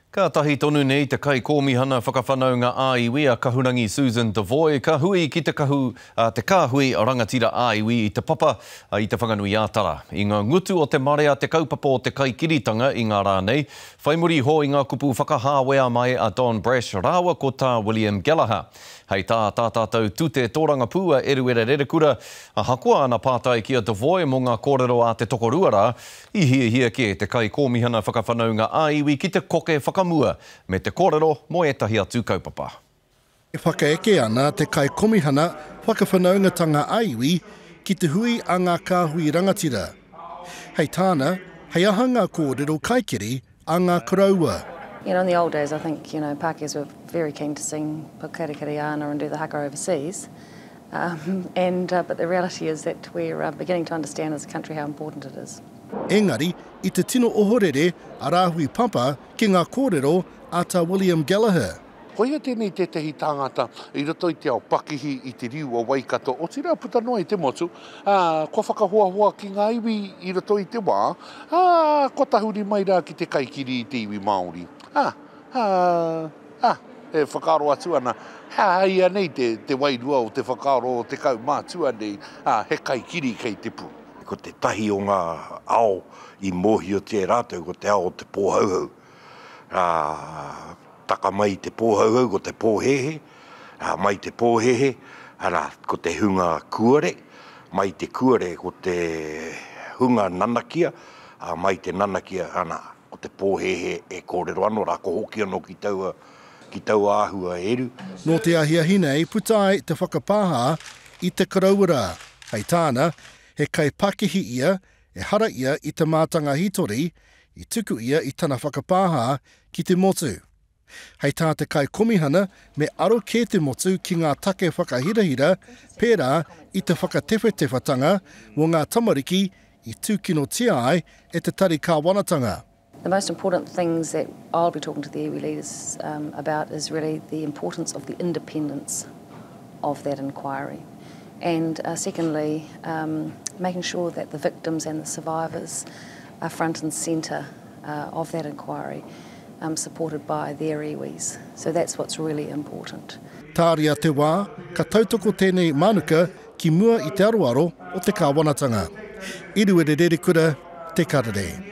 Ka tahi tonu nei te kai kōmihana whakawhanaunga a Iwi a kahurangi Susan Devoy. Ka hui ki te kāhui o rangatira a Iwi i te papa i te whanganui ātara. I ngā ngutu o te marea te kaupapa o te kai kiritanga i ngā rā nei. Whaimuri ho i ngā kupu whakahāwea mai a Brash rāua ko tā William Gallagher. Hei tā tātou tūte tōranga pūa Eruera Rerekura a hakua ana pātai kia Devoy mō ngā kōrero a te tokoruara i hia ke te kai kōmihana whakawhanaunga a Iwi ki te koke whakamua me te kōrero mo etahi atu kaupapa. E whakaeke ana te kai komihana whakawhanaungatanga a Iwi ki te hui a ngā kāhui rangatira. Hei tāna, hei aha ngā kōrero kaikiri a ngā karaua. You know, in the old days, I think, Pākehās were very keen to sing Pakari Ana and do the haka overseas. But the reality is that we're beginning to understand as a country how important it is. Engari, i te tino ohorere a rāhui papa ki ngā kōrero a tā William Gallagher. Koia tēnei tetehi tāngata i roto i te ao pakihi i te riu o Waikato. O tira puta noa i te motu, ko whakahoahoa ki ngā iwi i roto i te wā, ko tahuri mai rā ki te kaikiri i te iwi Māori. E whakaro atu ana, ia nei te wairua o te whakaro o te kau mātua nei, he kaikiri kei te pū. Ko te tahi o ngā ao i mohi o te rātou, ko te ao o te pōhauhau. Taka mai te pōhauhau, ko te pōhehe, mai te pōhehe, ko te hunga kuare, mai te kuare, ko te hunga nanakia, mai te nanakia, ko te pōhehe e kōrero anō, rako hoki anō ki taua āhua eru. Nō te ahiahina i putai te whakapāha i te karauara. Hei tāna, he kai pakihi ia, e hara ia i te mātanga hitori, i tuku ia i tana whakapāha ki te motu. Hei tā te kai komihana me aro kē te motu ki ngā take whakahirahira, pērā i te whakatewhetewhatanga o ngā tamariki i tūkino tia ai e te tari kāwanatanga. The most important things that I'll be talking to the iwi leaders about is really the importance of the independence of that inquiry. And secondly, making sure that the victims and the survivors are front and centre of that inquiry, supported by their iwis. So that's what's really important. Tāria te wā, ka tautoko tēnei manuka ki mua i te aroaro o te kāwanatanga. Eruera Rerekura, te Karere.